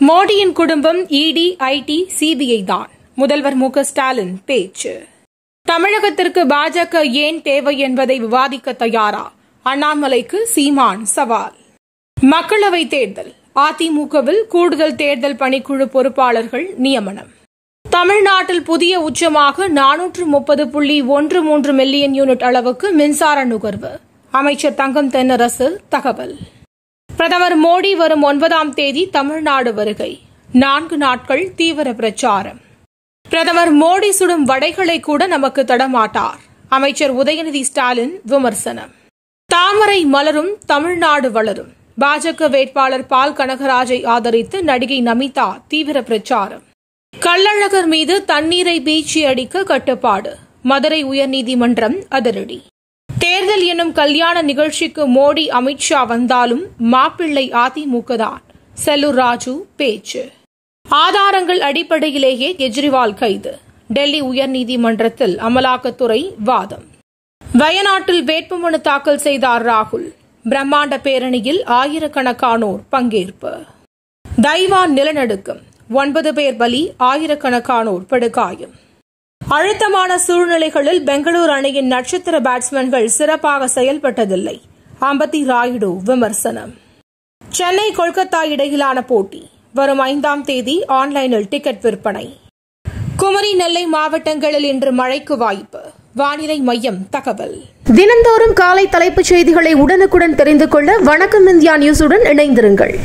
மோடியின் குடும்பம் இடி, ஐடி, சிபிஐ தான். முதல்வர் மு க ஸ்டாலின் பேச்சு. தமிழகத்திற்கு பாஜக ஏன் தேவை என்பதை விவாதிக்க தயாரா? அண்ணாமலைக்கு சீமான் சவால். மக்களவைத் தேர்தல். அதிமுகவில் கூடுதல் தேர்தல் பணிக்குழு பொறுப்பாளர்கள் நியமனம். தமிழ்நாட்டில் புதிய உச்சமாக 430.13 மில்லியன் யூனிட் அளவுக்கு மின்சார நுகர்வு. அமைச்சர் தங்கம் தென்னரசு தகவல். பிரதமர் மோடி வரும் 9ஆம் தேதி தமிழ்நாடு வருகை. 4 நாட்கள் தீவிர பிரச்சாரம். பிரதமர் மோடி சுடும் வடைகளை கூட நமக்கு தடமாட்டார். அமைச்சர் உதயநிதி ஸ்டாலின் விமர்சனம். தாமரை மலரும், தமிழ்நாடு வளரும். பாஜக வேட்பாளர் பால் கனகராஜை ஆதரித்து நடிகை நமிதா தீவிர பிரச்சாரம். கள்ளழகர் மீது தண்ணீரை பீச்சி அடிக்க கட்டுப்பாடு. மதுரை உயர்நீதிமன்றம் அதிரடி. தேர்தல் எனும் கல்யாண நிகழ்ச்சிக்கு மோடி, அமித்ஷா வந்தாலும் மாப்பிள்ளை அதிமுக தான். செல்லூர் ராஜு பேச்சு. ஆதாரங்கள் அடிப்படையிலேயே கெஜ்ரிவால் கைது. டெல்லி உயர்நீதிமன்றத்தில் அமலாக்கத்துறை வாதம். வயநாட்டில் வேட்புமனு தாக்கல் செய்தார் ராகுல். பிரம்மாண்ட பேரணியில் ஆயிரக்கணக்கானோர் பங்கேற்பு. தைவான் நிலநடுக்கம். 9 பேர் பலி, ஆயிரக்கணக்கானோர் படுகாயம். அழுத்தமான சூழ்நிலைகளில் பெங்களூரு அணியின் நட்சத்திர பேட்ஸ்மேன்கள் சிறப்பாக செயல்பட்டதில்லை. அம்பத்தி ராயுடு விமர்சனம். சென்னை, கொல்கத்தா இடையிலான போட்டி வரும் 5ஆம் தேதி ஆன்லைனில் டிக்கெட் விற்பனை. குமரி, நெல்லை மாவட்டங்களில் இன்று மழைக்கு வாய்ப்பு. வானிலை மையம் தகவல். தினந்தோறும் காலை தலைப்புச் செய்திகளை உடனுக்குடன் தெரிந்து கொள்ள வணக்கம் இந்தியா நியூஸுடன் இணைந்திருங்கள்.